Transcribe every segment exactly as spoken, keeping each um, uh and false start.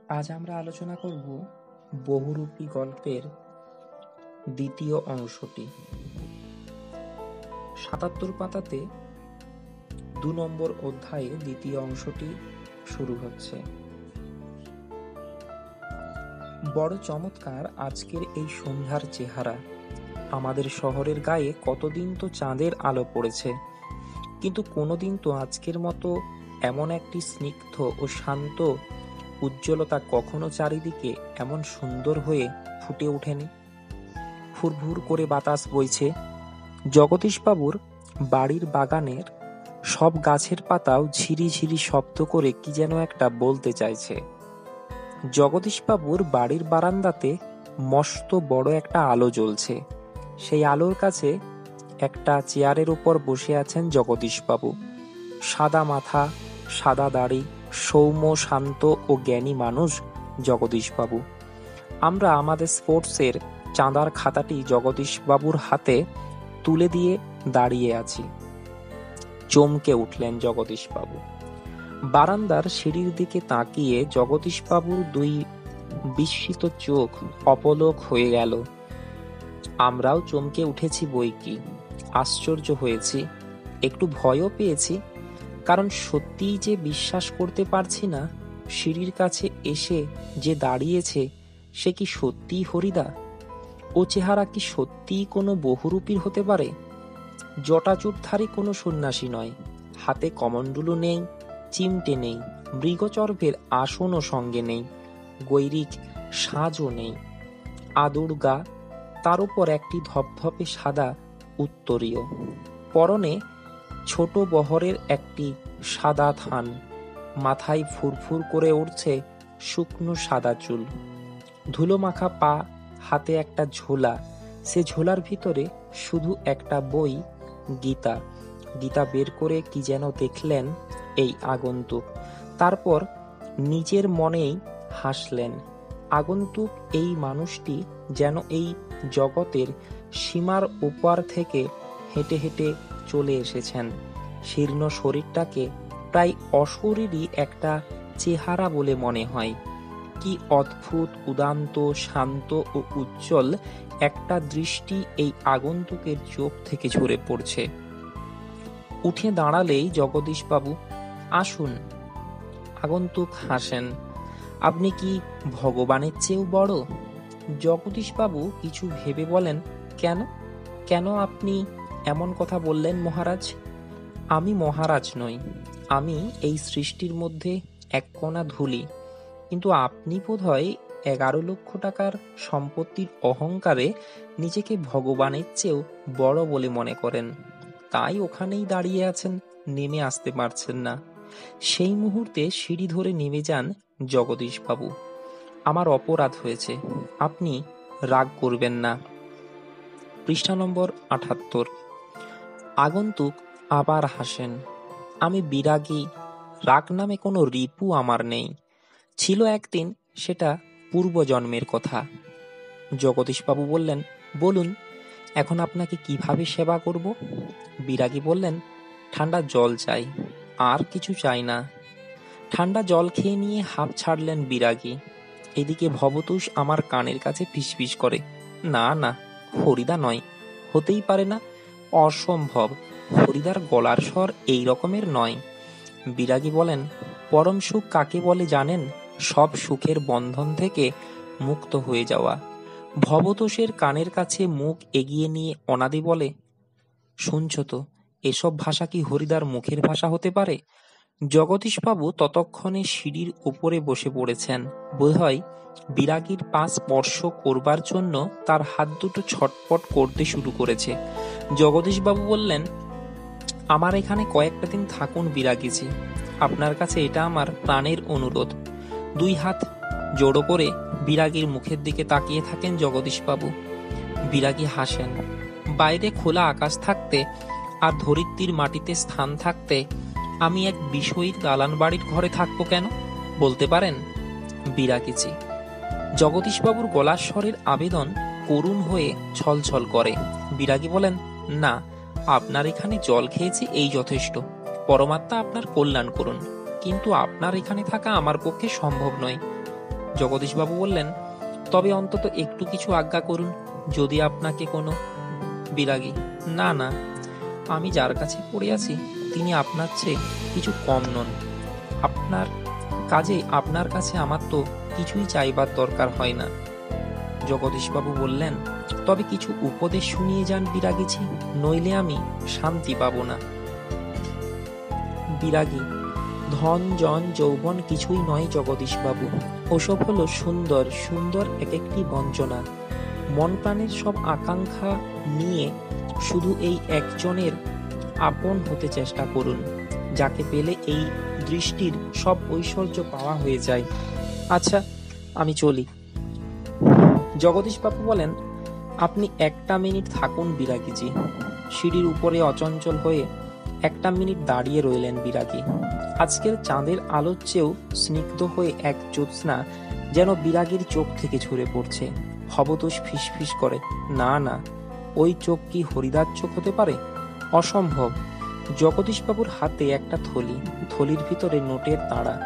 আজ আমরা আলোচনা করব বহুরূপী গল্পের দ্বিতীয় অংশটি। সাতাত্তর পাতাতে দু নম্বর অধ্যায়ে দ্বিতীয় অংশটি শুরু হচ্ছে। বড় চমৎকার আজকের এই সন্ধ্যার চেহারা। আমাদের শহরের গায়ে কতদিন তো চাঁদের আলো পড়েছে, কিন্তু কোনোদিন তো আজকের মতো এমন একটি স্নিগ্ধ ও শান্ত উজ্জ্বলতা কখনো চারিদিকে এমন সুন্দর হয়ে ফুটে ওঠেনি। ফুরফুর করে বাতাস বইছে। জগদীশবাবুর বাড়ির বাগানের সব গাছের পাতাও ঝিরি ঝিরি শব্দ করে কি যেন একটা বলতে চাইছে। জগদীশবাবুর বাড়ির বারান্দাতে মস্ত বড় একটা আলো জ্বলছে। সেই আলোর কাছে একটা চেয়ারের উপর বসে আছেন জগদীশবাবু। সাদা মাথা, সাদা দাড়ি, সৌম্য শান্ত ও জ্ঞানী মানুষ জগদীশবাবু। আমরা আমাদের স্পোর্টসের চাঁদার খাতাটি জগদীশবাবুর হাতে তুলে দিয়ে দাঁড়িয়ে আছি। চমকে উঠলেন জগদীশবাবু। বারান্দার সিঁড়ির দিকে তাকিয়ে জগদীশবাবুর দুই বিস্মিত চোখ অপলক হয়ে গেল। আমরাও চমকে উঠেছি বৈকি, আশ্চর্য হয়েছি, একটু ভয়ও পেয়েছি। কারণ সত্যিই যে বিশ্বাস করতে পারছি না, সিঁড়ির কাছে এসে যে দাঁড়িয়েছে সে কি সত্যিই হরিদা? ও চেহারা কি সত্যিই কোনো বহুরূপীর হতে পারে? জটাচূড়ধারী কোনো সন্ন্যাসী নয়, হাতে কমণ্ডলু নেই, চিমটে নেই, মৃগচর্ভের আসনও সঙ্গে নেই, গৈরিক সাজও নেই, আদুর গা, তার উপর একটি ধপধপে সাদা উত্তরীয়, পরনে ছোট বহরের একটি সাদা থান, মাথায় ফুরফুর করে উঠছে শুকনো সাদা চুল, ধুলো মাখা পা, হাতে একটা ঝোলা, সে ঝোলার ভিতরে শুধু একটা বই, গীতা। গীতা বের করে কি যেন দেখলেন এই আগন্তুক, তারপর নিজের মনেই হাসলেন। আগন্তুক এই মানুষটি যেন এই জগতের সীমার ওপার থেকে হেঁটে হেঁটে চলে এসেছেন। শীর্ণ শরীরটাকে প্রায় অশরীরী একটা চেহারা বলে মনে হয়। কি অদ্ভুত উদান্ত, শান্ত ও উজ্জ্বল একটা দৃষ্টি এই আগন্তুকের চোখ থেকে ঝরে পড়ছে। উঠে দাঁড়ালেই জগদীশবাবু, আসুন। আগন্তুক হাসেন। আপনি কি ভগবানের চেয়েও বড়? জগদীশবাবু কিছু ভেবে বলেন, কেন কেন আপনি এমন কথা বললেন মহারাজ? আমি মহারাজ নই, আমি এই সৃষ্টির মধ্যে এক কণা ধুলি, কিন্তু আপনি বোধহয় এগারো লক্ষ টাকার সম্পত্তির অহংকারে নিজেকে ভগবানের চেয়েও বড় বলে মনে করেন, তাই ওখানেই দাঁড়িয়ে আছেন, নেমে আসতে পারছেন না। সেই মুহূর্তে সিঁড়ি ধরে নেমে যান জগদীশবাবু। আমার অপরাধ হয়েছে, আপনি রাগ করবেন না। পৃষ্ঠা নম্বর আটাত্তর। আগন্তুক আবার হাসেন। আমি বিরাগী, রাগ নামে কোনো রিপু আমার নেই। ছিল একদিন, সেটা পূর্বজন্মের কথা। জগদীশবাবু বললেন, বলুন, এখন আপনাকে কিভাবে সেবা করব? বিরাগী বললেন, ঠান্ডা জল চাই, আর কিছু চাই না। ঠান্ডা জল খেয়ে নিয়ে হাঁপ ছাড়লেন বিরাগী। এদিকে ভবতোষ আমার কানের কাছে ফিসফিস করে, না না, হরিদা নয়, হতেই পারে না, অসম্ভব, হরিদার গলার স্বর এই রকমের নয়। বিরাগী বলেন, পরম সুখ কাকে বলে জানেন? সব সুখের বন্ধন থেকে মুক্ত হয়ে যাওয়া। ভবতোষের কানের কাছে মুখ এগিয়ে নিয়ে অনাদি বলে, শুনছ তো, এসব ভাষা কি হরিদার মুখের ভাষা হতে পারে? জগদীশবাবু ততক্ষণে সিঁড়ির উপরে বসে পড়েছেন। বোধহয় বিরাগীর পা স্পর্শ করবার জন্য তার হাত দুটো ছটপট করতে শুরু করেছে। জগদীশবাবু বললেন, আমার এখানে কয়েকটা দিন থাকুন বিরাগীজি, আপনার কাছে এটা আমার প্রাণের অনুরোধ। দুই হাত জোড়ো করে বিরাগীর মুখের দিকে তাকিয়ে থাকেন জগদীশবাবু। বিরাগী হাসেন। বাইরে খোলা আকাশ থাকতে আর ধরিত্রীর মাটিতে স্থান থাকতে আমি এক বিষয়ীর দালান বাড়ির ঘরে থাকবো কেন, বলতে পারেন? বিরাগীজি। জগদীশবাবুর গলার স্বরের আবেদন করুণ হয়ে ছলছল করে। বিরাগী বলেন, না, আপনার এখানে জল খেয়েছি এই যথেষ্ট, পরমাত্মা আপনার কল্যাণ করুন, কিন্তু আপনার এখানে থাকা আমার পক্ষে সম্ভব নয়। জগদীশবাবু বললেন, তবে অন্তত একটু কিছু আজ্ঞা করুন, যদি আপনাকে কোনো। বিরাগী, না না, আমি যার কাছে পড়ে আছি তিনি আপনার চেয়ে কিছু কম নন। আপনার কাজে আপনার কাছে আমার তো কিছুই চাইবার দরকার হয় না। জগদীশবাবু বললেন, তবে কিছু উপদেশ শুনিয়ে যান বিরাগীজি, নইলে আমি শান্তি পাব না। বিরাগী, ধন জন যৌবন কিছুই নয় জগদীশবাবু, ওসব হলো সুন্দর সুন্দর এক একটি বঞ্চনা। মন প্রাণের সব আকাঙ্ক্ষা নিয়ে শুধু এই একজনের আপন হতে চেষ্টা করুন, যাকে পেলে এই দৃষ্টির সব ঐশ্বর্য পাওয়া হয়ে যায়। আচ্ছা, আমি চলি। জগদীশবাবু বলেন, আপনি একটা মিনিট থাকুন বিরাগীজি। সিঁড়ির উপরে অচঞ্চল হয়ে একটা মিনিট দাঁড়িয়ে রইলেন বিরাগী। আজকের চাঁদের আলোর চেয়েও স্নিগ্ধ হয়ে এক জ্যোৎস্না যেন বিরাগীর চোখ থেকে ঝরে পড়ছে। ভবতোষ ফিসফিস করে, না না, ওই চোখ কি হরিদার চোখ হতে পারে? অসম্ভব। জগদীশবাবুর হাতে একটা থলি, থলির ভিতরে নোটের তাড়া।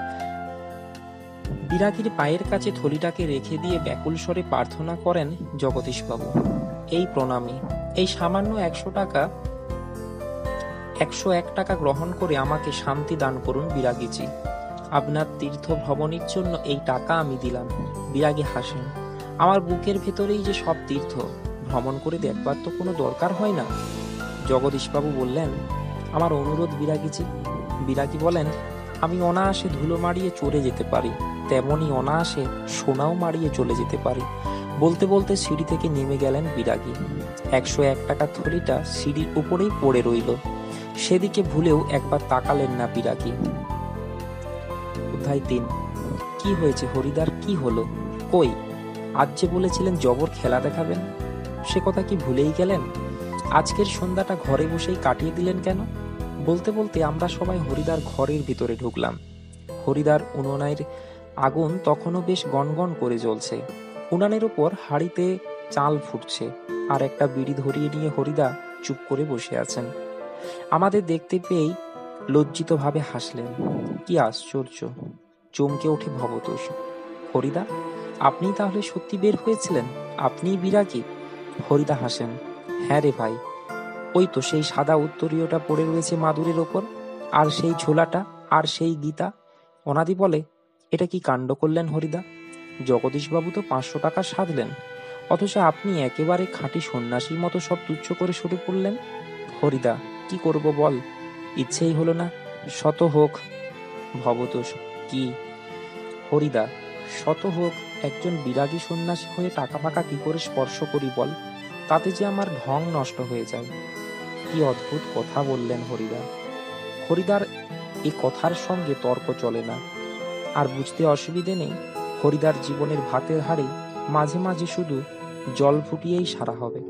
বিরাগীর পায়ের কাছে থলিটাকে রেখে দিয়ে ব্যাকুল স্বরে প্রার্থনা করেন জগদীশবাবু, এই প্রণামী, এই সামান্য একশো টাকা একশো এক টাকা গ্রহণ করে আমাকে শান্তি দান করুন বিরাগীজি। আপনার তীর্থ ভ্রমণের জন্য এই টাকা আমি দিলাম। বিরাগী হাসেন, আমার বুকের ভেতরেই যে সব তীর্থ, ভ্রমণ করে দেখবার তো কোনো দরকার হয় না। জগদীশবাবু বললেন, আমার অনুরোধ বিরাগীজি। বিরাগী বলেন, আমি অনায়াসে ধুলো মারিয়ে চলে যেতে পারি, তেমনি অনায়াসে সোনাও মারিয়ে চলে যেতে পারি। বলতে বলতে সিঁড়ি থেকে নেমে গেলেন বিরাগী। একশো এক টাকা থলিটা সিঁড়ির উপরেই পড়ে রইল, সেদিকে ভুলেও একবার তাকালেন না বিরাগী। অধ্যায় তিন। কি হয়েছে হরিদার, কি হলো? কই, আজ যে বলেছিলেন জবর খেলা দেখাবেন, সে কথা কি ভুলেই গেলেন? আজকের সন্ধ্যাটা ঘরে বসেই কাটিয়ে দিলেন কেন? বলতে বলতে আমরা সবাই হরিদার ঘরের ভিতরে ঢুকলাম। হরিদার উনুনের আগুন তখনও বেশ গনগন করে জ্বলছে। উনানের উপর হাঁড়িতে চাল ফুটছে, আর একটা বিড়ি ধরিয়ে নিয়ে হরিদা চুপ করে বসে আছেন। আমাদের দেখতে পেয়েই লজ্জিত ভাবে হাসলেন। কি আশ্চর্য! চমকে ওঠে ভবতোষ। হরিদা, আপনি তাহলে সত্যি বের হয়েছিলেন? আপনিই বিরাগী? হরিদা হাসেন, হ্যাঁ রে ভাই, ওই তো সেই সাদা উত্তরীয়টা পড়ে রয়েছে মাদুরের ওপর, আর সেই ঝোলাটা, আর সেই গীতা। অনাদি বলে, এটা কি কাণ্ড করলেন হরিদা? জগদীশবাবু তো পাঁচশো টাকা সাধলেন, অথচ আপনি একেবারে খাঁটি সন্ন্যাসীর মতো সব তুচ্ছ করে সরে পড়লেন। হরিদা, কি করব বল, ইচ্ছেই হলো না। শত হোক। ভবতোষ, কি? হরিদা, শত হোক, একজন বিরাগী সন্ন্যাসী হয়ে টাকা ফাঁকা কি করে স্পর্শ করি বল, তাতে যে আমার ঢং নষ্ট হয়ে যায়। কি অদ্ভুত কথা বললেন হরিদা। হরিদার এই কথার সঙ্গে তর্ক চলে না, আর বুঝতে অসুবিধে নেই। হরিদার জীবনের ভাতের হাড়ে মাঝে মাঝে শুধু জল ফুটিয়েই সারা হবে।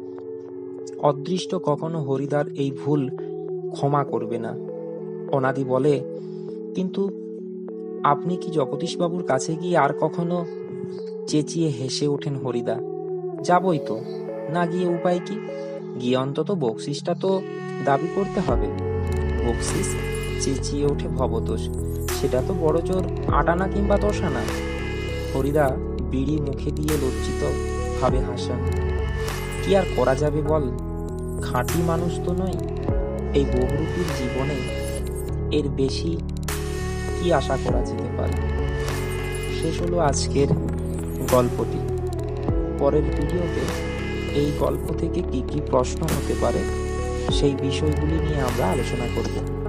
অদৃষ্ট কখনো হরিদার এই ভুল ক্ষমা করবে না। অনাদি বলে, কিন্তু আপনি কি জগদীশবাবুর কাছে গিয়ে আর কখনো? চেঁচিয়ে হেসে ওঠেন হরিদা। যাবই তো, না গিয়ে উপায় কি? গিয়ে অন্তত বকশিসটা তো দাবি করতে হবে। বকশিস? চেঁচিয়ে ওঠে ভবতোষ, সেটা তো বড় জোর আট আনা কিংবা দশ আনা। হরিদা বিড়ি মুখে দিয়ে লজ্জিত ভাবে হাসেন। কি আর করা যাবে বল, খাঁটি মানুষ তো নই। এই বহুরূপীর জীবনে এর বেশি কি আশা করা যেতে পারে? শেষ হলো আজকের গল্পটি। পরের ভিডিওতে এই গল্প থেকে কি কি প্রশ্ন হতে পারে সেই বিষয়গুলি নিয়ে আমরা আলোচনা করব।